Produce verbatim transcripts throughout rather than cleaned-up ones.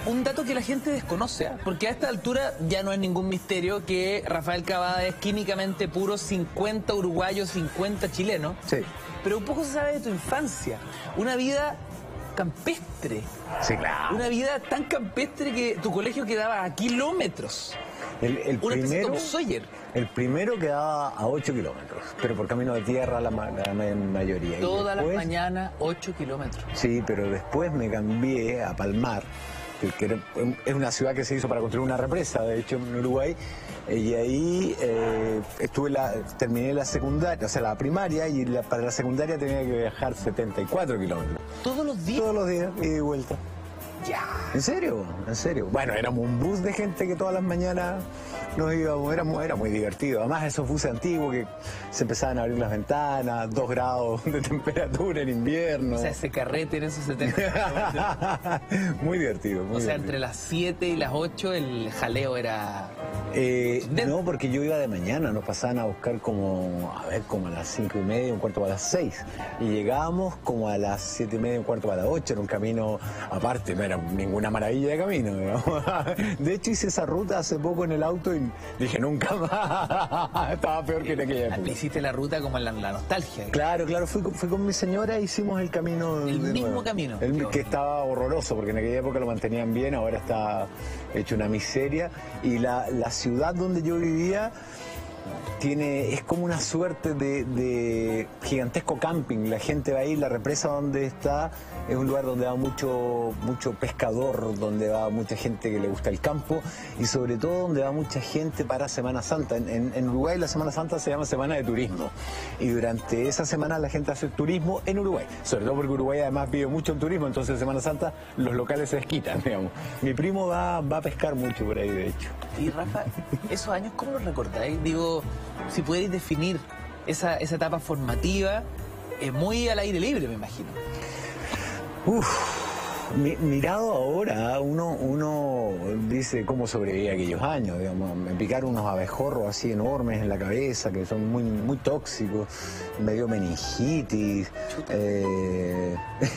un dato que la gente desconoce, ¿eh? Porque a esta altura ya no es ningún misterio que Rafael Cavada es químicamente puro, cincuenta uruguayos, cincuenta chilenos. Sí. Pero un poco se sabe de tu infancia. Una vida campestre. Sí, claro. Una vida tan campestre que tu colegio quedaba a kilómetros. El, el Una especie de primero, Tom Sawyer. el primero quedaba a ocho kilómetros, pero por camino de tierra la, ma- la ma- mayoría. Y Todas las después- mañanas, ocho kilómetros. Sí, pero después me cambié a Palmar, que, que era- es una ciudad que se hizo para construir una represa, de hecho, en Uruguay. eh, Y ahí eh, estuve la, terminé la secundaria, o sea, la primaria, y la- para la secundaria tenía que viajar setenta y cuatro kilómetros. Todos los días. Todos los días, ida y vuelta. Ya. ¿En serio? ¿En serio? Bueno, éramos un bus de gente que todas las mañanas nos íbamos, éramos, era muy divertido. Además, esos buses antiguos que se empezaban a abrir las ventanas, dos grados de temperatura en invierno. O sea, ese carrete en esos setenta. Muy divertido. Muy O sea, divertido. entre las siete y las ocho el jaleo era... Eh, de- no, porque yo iba de mañana, nos pasaban a buscar como, a ver, como a las cinco y media, un cuarto para las seis. Y llegábamos como a las siete y media, un cuarto para las ocho, era un camino aparte, no era ninguna maravilla de camino, digamos. De hecho, hice esa ruta hace poco en el auto y dije, nunca más. Estaba peor que en aquella época. Hiciste la ruta como en la, la nostalgia. Claro, claro, fui, con- fui con mi señora e hicimos el camino. El de mismo nuevo. camino. El, Qué que bonito. estaba horroroso, porque en aquella época lo mantenían bien, ahora está hecho una miseria. Y la, la ciudad donde yo vivía tiene, es como una suerte de, de gigantesco camping. La gente va ahí, la represa donde está es un lugar donde va mucho, mucho pescador, donde va mucha gente que le gusta el campo y sobre todo donde va mucha gente para Semana Santa. En, en- en Uruguay la Semana Santa se llama Semana de Turismo y durante esa semana la gente hace turismo en Uruguay, sobre todo porque Uruguay además vive mucho en turismo, entonces en Semana Santa los locales se desquitan, digamos. Mi primo va, va a pescar mucho por ahí, de hecho. Y Rafa, esos años, ¿cómo los recordáis? Digo, si pudierais definir esa, esa etapa formativa, eh, muy al aire libre, me imagino. Uf, mi- mirado ahora, uno, uno dice cómo sobreviví aquellos años, digamos. Me picaron unos abejorros así enormes en la cabeza que son muy, muy tóxicos, me dio meningitis, eh,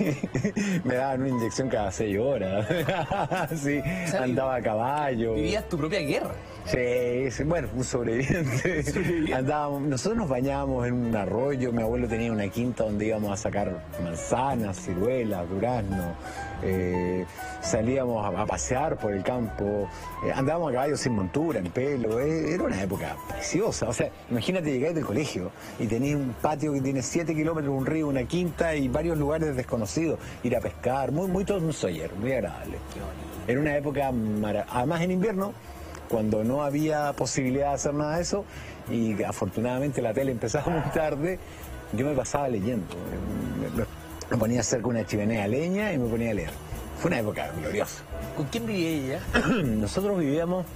me daban una inyección cada seis horas, sí, sea, andaba a caballo. Vivías tu propia guerra. Sí, sí, bueno, un sobreviviente. Sobreviviente. Andábamos, nosotros nos bañábamos en un arroyo, mi abuelo tenía una quinta donde íbamos a sacar manzanas, ciruelas, durazno, eh, salíamos a, a pasear por el campo, eh, andábamos a caballo sin montura, en pelo, eh, era una época preciosa. O sea, imagínate llegar del colegio y tenés un patio que tiene siete kilómetros, un río, una quinta y varios lugares desconocidos, ir a pescar, muy, muy Tom Sawyer, muy agradable. Era una época, mara- además en invierno, cuando no había posibilidad de hacer nada de eso y afortunadamente la tele empezaba muy tarde, yo me pasaba leyendo. Me, me- me ponía cerca una chimenea de leña y me ponía a leer. Fue una época gloriosa. ¿Con quién vivía ella? Nosotros vivíamos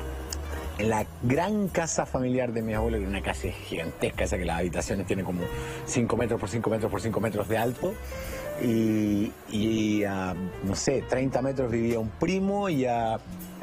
en la gran casa familiar de mi abuelo, que era una casa gigantesca, esa que las habitaciones tienen como cinco metros por cinco metros por cinco metros de alto. Y, y a, no sé, treinta metros vivía un primo y a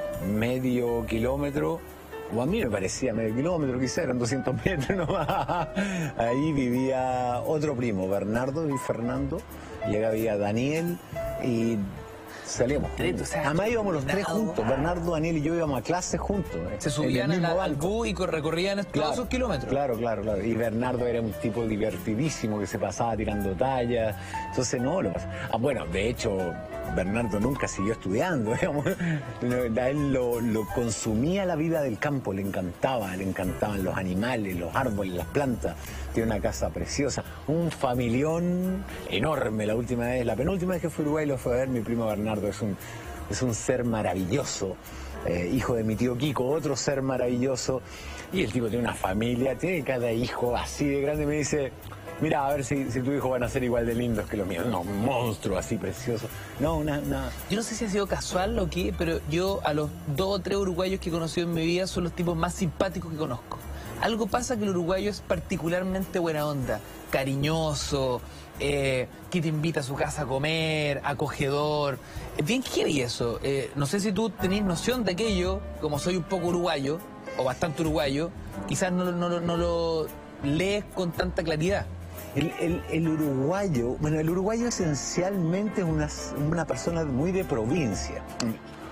medio kilómetro, o a mí me parecía medio kilómetro, quizá eran doscientos metros nomás, ahí vivía otro primo, Bernardo y Fernando, y acá había Daniel y salíamos Tres, juntos. o sea, Además íbamos los tres combinado. juntos, Bernardo, Daniel y yo íbamos a clase juntos. eh, Se en subían el a mismo la- al banco. bus y cor- recorrían todos Claro, esos kilómetros. Claro, claro, claro. Y Bernardo era un tipo divertidísimo que se pasaba tirando tallas. Entonces, no, lo pas- ah, bueno, de hecho, Bernardo nunca siguió estudiando, digamos. A él lo, lo consumía la vida del campo, le encantaba, le encantaban los animales, los árboles, las plantas. Tiene una casa preciosa, un familión enorme. La última vez, la penúltima vez que fui a Uruguay lo fue a ver mi primo Bernardo. Es un, es un ser maravilloso. Eh, hijo de mi tío Kiko, otro ser maravilloso, y el tipo tiene una familia, tiene cada hijo así de grande, me dice, mira, a ver si, si tu hijo van a ser igual de lindos que los míos. No, un monstruo así precioso. No, una, una... Yo no sé si ha sido casual o qué, pero yo a los dos o tres uruguayos que he conocido en mi vida son los tipos más simpáticos que conozco. Algo pasa que el uruguayo es particularmente buena onda, cariñoso, eh, que te invita a su casa a comer, acogedor. Es bien heavy eso. Eh, no sé si tú tenés noción de aquello, como soy un poco uruguayo, o bastante uruguayo, quizás no, lo- no, lo- no lo lees con tanta claridad. El, el- el uruguayo, bueno, el uruguayo esencialmente es una, una persona muy de provincia.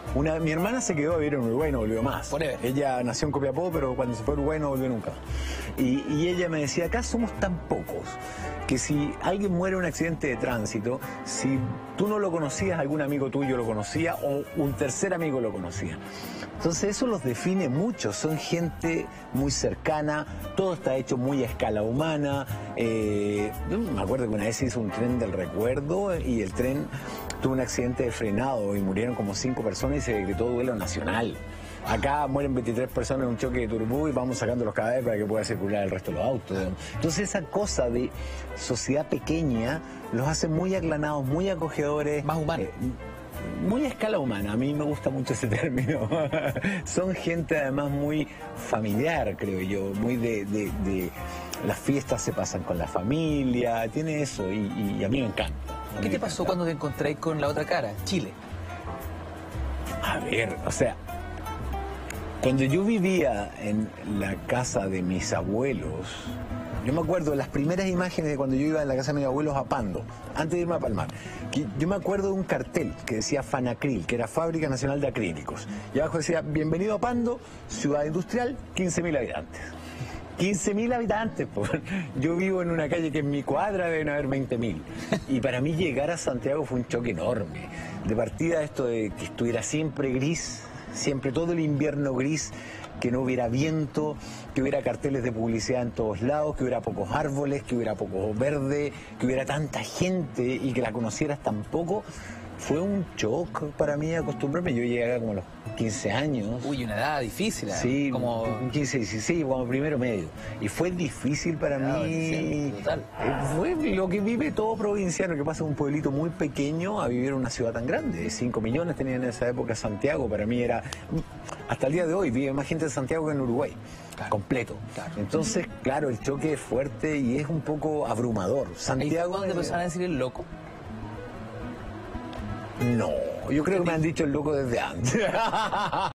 Una, mi hermana se quedó a vivir en Uruguay y no volvió más. Forever. Ella nació en Copiapó, pero cuando se fue a Uruguay no volvió nunca. Y, y ella me decía, acá somos tan pocos que si alguien muere en un accidente de tránsito, si tú no lo conocías, algún amigo tuyo lo conocía o un tercer amigo lo conocía. Entonces eso los define mucho, son gente muy cercana, todo está hecho muy a escala humana. Eh, yo me acuerdo que una vez hizo un tren del recuerdo y el tren tuvo un accidente de frenado y murieron como cinco personas y se decretó duelo nacional. Acá mueren veintitrés personas en un choque de turbú y vamos sacando los cadáveres para que pueda circular el resto de los autos. Entonces esa cosa de sociedad pequeña los hace muy aglanados, muy acogedores. Más humanos. Eh, muy a escala humana, a mí me gusta mucho ese término. Son gente además muy familiar, creo yo, muy de, de, de... Las fiestas se pasan con la familia, tiene eso y, y a mí me encanta. ¿Qué te pasó cuando te encontráis con la otra cara, Chile? A ver, o sea, cuando yo vivía en la casa de mis abuelos, yo me acuerdo de las primeras imágenes de cuando yo iba en la casa de mis abuelos a Pando, antes de irme a Palmar. Que yo me acuerdo de un cartel que decía Fanacril, que era Fábrica Nacional de Acrílicos. Y abajo decía, bienvenido a Pando, ciudad industrial, quince mil habitantes. quince mil habitantes, por. Yo vivo en una calle que en mi cuadra deben haber veinte mil. Y para mí llegar a Santiago fue un choque enorme. De partida esto de que estuviera siempre gris, siempre todo el invierno gris, que no hubiera viento, que hubiera carteles de publicidad en todos lados, que hubiera pocos árboles, que hubiera poco verde, que hubiera tanta gente y que la conocieras tan poco. Fue un shock para mí acostumbrarme. Yo llegué acá como a los quince años. Uy, una edad difícil. ¿eh? Sí, como quince, dieciséis, como primero medio. Y fue difícil para Claro, mí. total. Eh, Fue lo que vive todo provinciano, que pasa de un pueblito muy pequeño a vivir en una ciudad tan grande. cinco millones tenía en esa época Santiago. Para mí era... Hasta el día de hoy vive más gente en Santiago que en Uruguay. Claro. Completo. Claro. Entonces, claro, el choque es fuerte y es un poco abrumador. Santiago... ¿Dónde eh, empezaron a decir el loco? No, yo creo que me han dicho el loco desde antes.